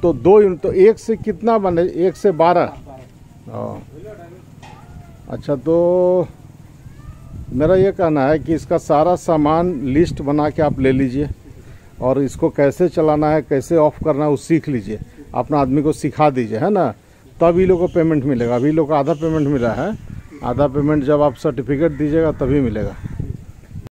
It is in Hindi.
तो 2 यूनिट, तो 1 से कितना बने, 1 से 12। अच्छा, तो मेरा ये कहना है कि इसका सारा सामान लिस्ट बना के आप ले लीजिए और इसको कैसे चलाना है, कैसे ऑफ करना है वो सीख लीजिए, अपना आदमी को सिखा दीजिए, है ना। तब ये लोग को पेमेंट मिलेगा। अभी लोग को आधा पेमेंट मिला है, आधा पेमेंट जब आप सर्टिफिकेट दीजिएगा तभी मिलेगा।